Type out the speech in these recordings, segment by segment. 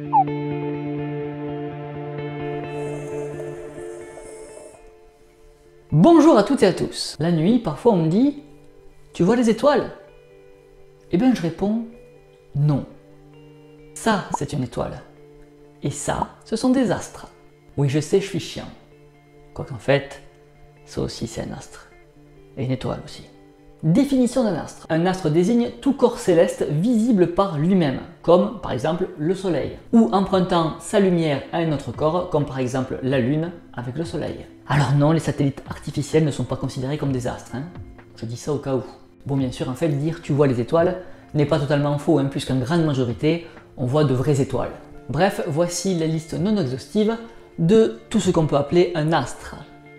Bonjour à toutes et à tous. La nuit, parfois on me dit « Tu vois les étoiles ?» Eh bien je réponds « Non. Ça, c'est une étoile. Et ça, ce sont des astres. » Oui, je sais, je suis chiant. Quoiqu'en fait, ça aussi c'est un astre. Et une étoile aussi. Définition d'un astre. Un astre désigne tout corps céleste visible par lui-même, comme par exemple le soleil, ou empruntant sa lumière à un autre corps, comme par exemple la lune avec le soleil. Alors non, les satellites artificiels ne sont pas considérés comme des astres, hein. Je dis ça au cas où. Bon, bien sûr, en fait, dire tu vois les étoiles n'est pas totalement faux, hein, puisqu'en grande majorité, on voit de vraies étoiles. Bref, voici la liste non exhaustive de tout ce qu'on peut appeler un astre.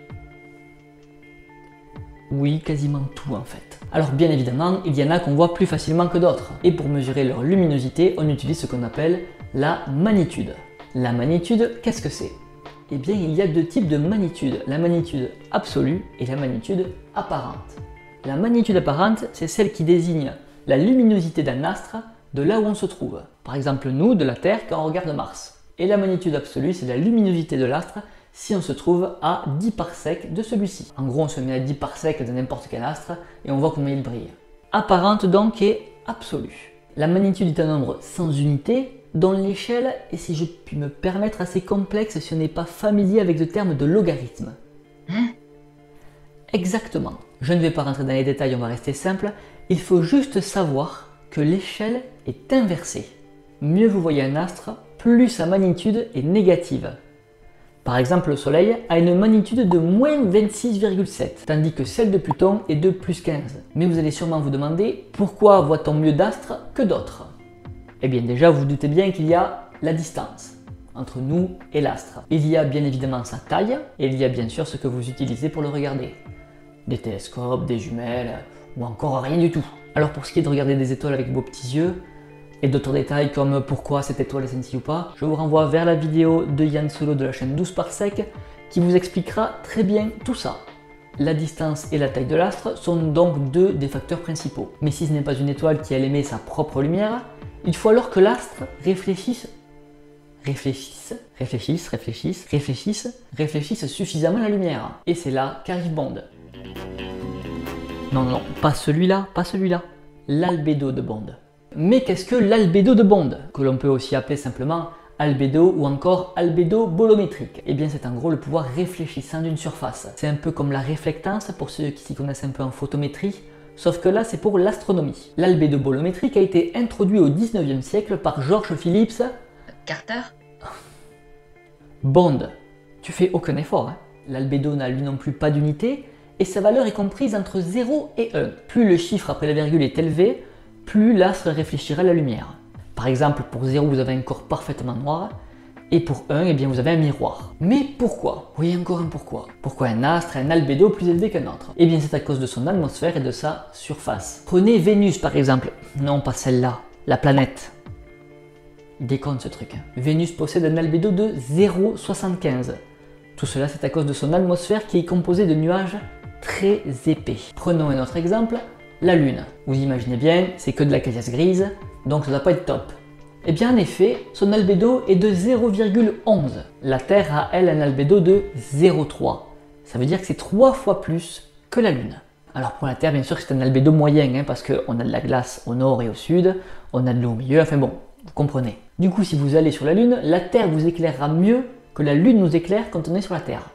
Oui, quasiment tout en fait. Alors bien évidemment, il y en a qu'on voit plus facilement que d'autres. Et pour mesurer leur luminosité, on utilise ce qu'on appelle la magnitude. La magnitude, qu'est-ce que c'est? Eh bien, il y a deux types de magnitude, la magnitude absolue et la magnitude apparente. La magnitude apparente, c'est celle qui désigne la luminosité d'un astre de là où on se trouve. Par exemple, nous, de la Terre, quand on regarde Mars. Et la magnitude absolue, c'est la luminosité de l'astre si on se trouve à 10 parsecs de celui-ci. En gros, on se met à 10 parsecs de n'importe quel astre et on voit comment il brille. Apparente donc est absolue. La magnitude est un nombre sans unité dont l'échelle est, si je puis me permettre, assez complexe si on n'est pas familier avec le terme de logarithme. Hein? Exactement. Je ne vais pas rentrer dans les détails, on va rester simple. Il faut juste savoir que l'échelle est inversée. Mieux vous voyez un astre, plus sa magnitude est négative. Par exemple, le Soleil a une magnitude de moins 26,7, tandis que celle de Pluton est de plus 15. Mais vous allez sûrement vous demander pourquoi voit-on mieux d'astres que d'autres? Eh bien déjà, vous vous doutez bien qu'il y a la distance entre nous et l'astre. Il y a bien évidemment sa taille, et il y a bien sûr ce que vous utilisez pour le regarder. Des télescopes, des jumelles, ou encore rien du tout. Alors pour ce qui est de regarder des étoiles avec vos petits yeux, et d'autres détails comme pourquoi cette étoile est scintille ou pas, je vous renvoie vers la vidéo de Yann Solo de la chaîne 12 parsec qui vous expliquera très bien tout ça. La distance et la taille de l'astre sont donc deux des facteurs principaux. Mais si ce n'est pas une étoile qui elle émet sa propre lumière, il faut alors que l'astre réfléchisse suffisamment la lumière. Et c'est là qu'arrive Bond. Non, pas celui-là, pas celui-là. L'albédo de Bond. Mais qu'est-ce que l'albédo de Bond, que l'on peut aussi appeler simplement albédo ou encore albédo bolométrique? Eh bien c'est en gros le pouvoir réfléchissant d'une surface. C'est un peu comme la réflectance pour ceux qui s'y connaissent un peu en photométrie, sauf que là c'est pour l'astronomie. L'albédo bolométrique a été introduit au 19e siècle par George Phillips Carter. Bond. Tu fais aucun effort, hein. L'albédo n'a lui non plus pas d'unité et sa valeur est comprise entre 0 et 1. Plus le chiffre après la virgule est élevé, plus l'astre réfléchira la lumière. Par exemple, pour 0, vous avez un corps parfaitement noir, et pour 1, eh bien, vous avez un miroir. Mais pourquoi? Oui, encore un pourquoi. Pourquoi un astre a un albédo plus élevé qu'un autre? Eh bien, c'est à cause de son atmosphère et de sa surface. Prenez Vénus, par exemple. Non, pas celle-là. La planète. Il déconne ce truc. Hein. Vénus possède un albédo de 0,75. Tout cela, c'est à cause de son atmosphère qui est composée de nuages très épais. Prenons un autre exemple. La Lune. Vous imaginez bien, c'est que de la caillasse grise, donc ça ne doit pas être top. Eh bien en effet, son albédo est de 0,11. La Terre a elle un albédo de 0,3. Ça veut dire que c'est 3 fois plus que la Lune. Alors pour la Terre, bien sûr c'est un albédo moyen, hein, parce qu'on a de la glace au nord et au sud, on a de l'eau au milieu, enfin bon, vous comprenez. Du coup, si vous allez sur la Lune, la Terre vous éclairera mieux que la Lune nous éclaire quand on est sur la Terre.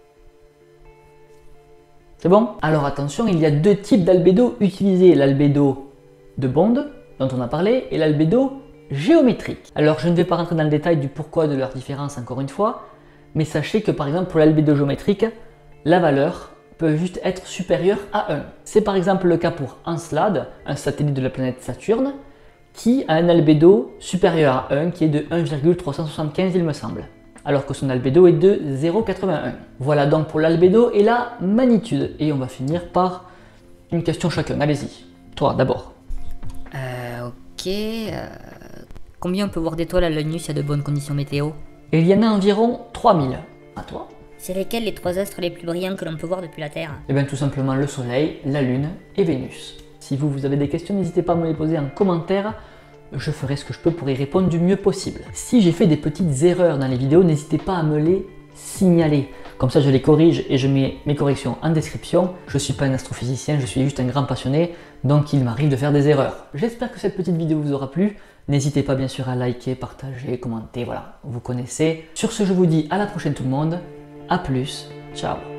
C'est bon? Alors attention, il y a deux types d'albédo utilisés, l'albédo de Bond, dont on a parlé, et l'albédo géométrique. Alors je ne vais pas rentrer dans le détail du pourquoi de leur différence encore une fois, mais sachez que par exemple pour l'albédo géométrique, la valeur peut juste être supérieure à 1. C'est par exemple le cas pour Encelade, un satellite de la planète Saturne, qui a un albédo supérieur à 1, qui est de 1,375 il me semble, alors que son albédo est de 0,81. Voilà donc pour l'albédo et la magnitude. Et on va finir par une question chacun. Allez-y. Toi d'abord. Ok. Combien on peut voir d'étoiles à l'œil nu s'il y a de bonnes conditions météo? Il y en a environ 3000. À toi? C'est lesquels les 3 astres les plus brillants que l'on peut voir depuis la Terre? Eh bien tout simplement le Soleil, la Lune et Vénus. Si vous avez des questions, n'hésitez pas à me les poser en commentaire. je ferai ce que je peux pour y répondre du mieux possible. Si j'ai fait des petites erreurs dans les vidéos, n'hésitez pas à me les signaler. Comme ça je les corrige et je mets mes corrections en description. Je ne suis pas un astrophysicien, je suis juste un grand passionné, donc il m'arrive de faire des erreurs. J'espère que cette petite vidéo vous aura plu. N'hésitez pas bien sûr à liker, partager, commenter, voilà, vous connaissez. Sur ce, je vous dis à la prochaine tout le monde. A plus, ciao.